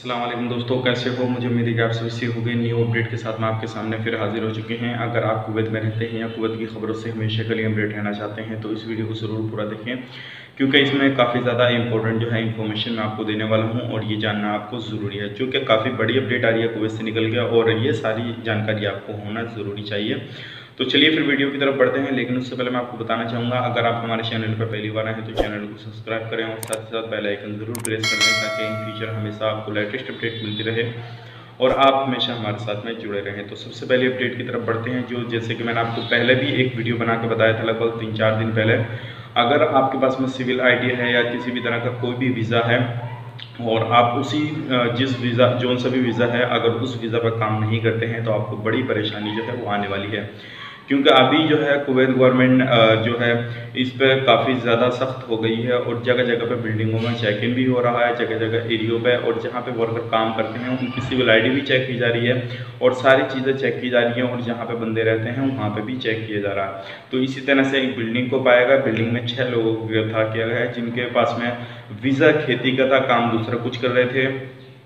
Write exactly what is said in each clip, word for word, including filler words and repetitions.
अस्सलाम वालेकुम दोस्तों, कैसे हो? मुझे उम्मीद है कि आप सभी से हो गए। न्यू अपडेट के साथ मैं आपके सामने फिर हाजिर हो चुके हैं। अगर आप कुवैत में रहते हैं या कुवैत की खबरों से हमेशा के लिए अपडेट रहना चाहते हैं तो इस वीडियो को ज़रूर पूरा देखें, क्योंकि इसमें काफ़ी ज़्यादा इंपॉर्टेंट जो है इन्फॉर्मेशन मैं आपको देने वाला हूँ और ये जानना आपको ज़रूरी है, क्योंकि काफ़ी बड़ी अपडेट आ रही है कुवैत से निकल के और ये सारी जानकारी आपको होना ज़रूरी चाहिए। तो चलिए फिर वीडियो की तरफ बढ़ते हैं, लेकिन उससे पहले मैं आपको बताना चाहूँगा, अगर आप हमारे चैनल पर पहली बार आए हैं तो चैनल को सब्सक्राइब करें और साथ ही साथ बेल आइकन ज़रूर प्रेस कर दें, ताकि इन फ्यूचर हमेशा आपको लेटेस्ट अपडेट मिलती रहे और आप हमेशा हमारे साथ में जुड़े रहें। तो सबसे पहले अपडेट की तरफ बढ़ते हैं, जो जैसे कि मैंने आपको पहले भी एक वीडियो बना के बताया था लगभग तीन चार दिन पहले। अगर आपके पास में सिविल आई डी है या किसी भी तरह का कोई भी वीज़ा है और आप उसी जिस वीज़ा जो सा भी वीज़ा है, अगर उस वीज़ा पर काम नहीं करते हैं तो आपको बड़ी परेशानी जो है वो आने वाली है, क्योंकि अभी जो है कुवैत गवर्नमेंट जो है इस पर काफ़ी ज़्यादा सख्त हो गई है और जगह जगह पे बिल्डिंगों में चेक इन भी हो रहा है, जगह जगह एरियो पे, और जहाँ पे वर्कर काम करते हैं उनकी सिविल आईडी भी चेक की जा रही है और सारी चीज़ें चेक की जा रही हैं, और जहाँ पे बंदे रहते हैं वहाँ पे भी चेक किया जा रहा है। तो इसी तरह से एक बिल्डिंग को पाया गया, बिल्डिंग में छः लोगों को गिरफ्तार किया गया है, जिनके पास में वीज़ा खेती का था, काम दूसरा कुछ कर रहे थे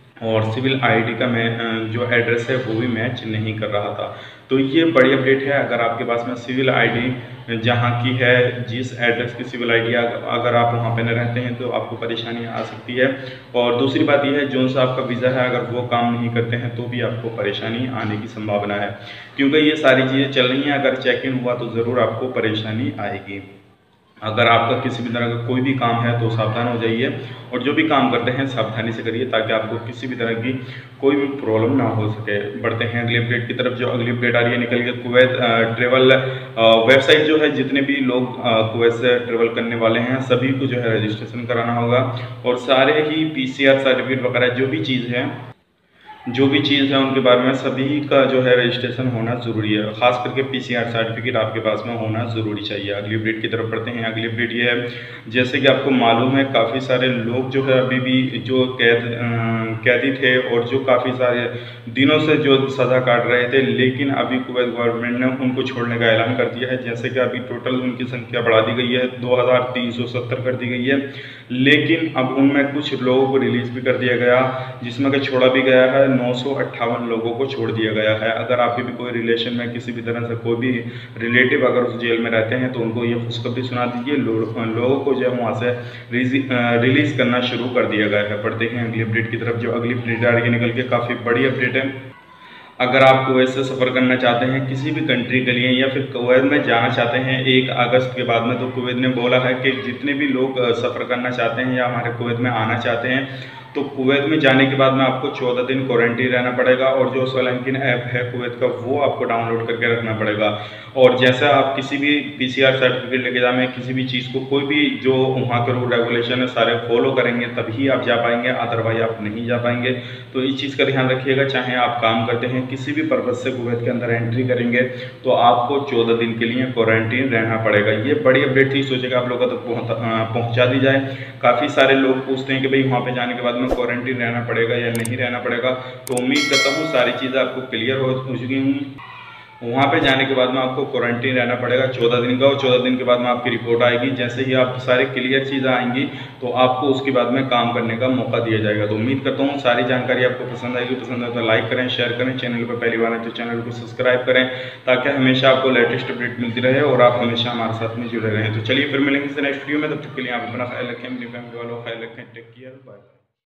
और सिविल आईडी का मैं जो एड्रेस है वो भी मैच नहीं कर रहा था। तो ये बड़ी अपडेट है। अगर आपके पास में सिविल आईडी जहाँ की है, जिस एड्रेस की सिविल आईडी अगर आप वहाँ पे न रहते हैं तो आपको परेशानी आ सकती है। और दूसरी बात यह है, जो सा आपका वीज़ा है अगर वो काम नहीं करते हैं तो भी आपको परेशानी आने की संभावना है, क्योंकि ये सारी चीज़ें चल रही हैं। अगर चेक इन हुआ तो ज़रूर आपको परेशानी आएगी। अगर आपका किसी भी तरह का कोई भी काम है तो सावधान हो जाइए, और जो भी काम करते हैं सावधानी से करिए, ताकि आपको किसी भी तरह की कोई भी प्रॉब्लम ना हो सके। बढ़ते हैं अगली अपडेट की तरफ। जो अगली अपडेट आ रही है निकल के कुवैत ट्रेवल वेबसाइट जो है, जितने भी लोग कुवैत से ट्रेवल करने वाले हैं सभी को जो है रजिस्ट्रेशन कराना होगा, और सारे ही पी सी आर सर्टिफिकेट वगैरह जो भी चीज़ है जो भी चीज़ है उनके बारे में सभी का जो है रजिस्ट्रेशन होना ज़रूरी है। खास करके पीसीआर सर्टिफिकेट आपके पास में होना ज़रूरी चाहिए। अगली अपडेट की तरफ बढ़ते हैं। अगली अपडेट ये है, जैसे कि आपको मालूम है काफ़ी सारे लोग जो है अभी भी जो कैद कैदी थे और जो काफ़ी सारे दिनों से जो सज़ा काट रहे थे, लेकिन अभी कुवैत गवर्नमेंट ने उनको छोड़ने का ऐलान कर दिया है। जैसे कि अभी टोटल उनकी संख्या बढ़ा दी गई है, दो हज़ार तीन सौ सत्तर कर दी गई है, लेकिन अब उनमें कुछ लोगों को रिलीज़ भी कर दिया गया, जिसमें कि छोड़ा भी गया है। नौ सौ अट्ठावन लोगों को छोड़ दिया गया है। अगर आपके भी कोई रिलेशन में किसी भी तरह से कोई भी रिलेटिव अगर उस जेल में रहते हैं तो उनको ये खुशखबरी सुना दीजिए, लो, लोगों को जो है वहाँ से रिलीज़ करना शुरू कर दिया गया है। पढ़ते हैं अगली अपडेट की तरफ। जो अगली अपडेट आ रही है निकल के काफ़ी बड़ी अपडेट है। अगर आप कुवैत से सफ़र करना चाहते हैं किसी भी कंट्री के लिए, या फिर कुवैत में जाना चाहते हैं एक अगस्त के बाद में, तो कुवैत ने बोला है कि जितने भी लोग सफ़र करना चाहते हैं या हमारे कुवैत में आना चाहते हैं तो कुवैत में जाने के बाद में आपको चौदह दिन क्वारंटीन रहना पड़ेगा, और जो सोलंकिन ऐप है कुवैत का वो आपको डाउनलोड करके रखना पड़ेगा। और जैसा आप किसी भी पीसीआर सर्टिफिकेट लेके जाएं, किसी भी चीज़ को, कोई भी जो वहाँ के रूल रेगुलेशन है सारे फॉलो करेंगे तभी आप जा पाएंगे, अदरवाइज आप नहीं जा पाएंगे। तो इस चीज़ का ध्यान रखिएगा। चाहे आप काम करते हैं किसी भी पर्पज़ से कुवैत के अंदर एंट्री करेंगे तो आपको चौदह दिन के लिए क्वारंटीन रहना पड़ेगा। ये बड़ी अपडेट थी, सोचेगा आप लोगों तक पहुँचा दी जाए। काफ़ी सारे लोग पूछते हैं कि भाई वहाँ पे जाने के बाद में क्वारंटीन रहना पड़ेगा या नहीं रहना पड़ेगा, तो उम्मीद करता हूँ सारी चीज़ें आपको क्लियर हो चुकी हूँ। वहाँ पे जाने के बाद में आपको क्वारंटीन रहना पड़ेगा चौदह दिन का, और चौदह दिन के बाद में आपकी रिपोर्ट आएगी। जैसे ही आप सारे क्लियर चीज़ें आएंगी तो आपको उसके बाद में काम करने का मौका दिया जाएगा। तो उम्मीद करता हूँ सारी जानकारी आपको पसंद आएगी। पसंद आए तो लाइक करें, शेयर करें, चैनल पर पहली बार है तो चैनल को सब्सक्राइब करें, ताकि हमेशा आपको लेटेस्ट अपडेट मिलती रहे और आप हमेशा हमारे साथ में जुड़े रहें। तो चलिए फिर मिलेंगे नेक्स्ट वीडियो में, तब तक के लिए आप अपना ख्याल रखें, अपनी फैमिली वालों का ख्याल रखें। Take care, bye.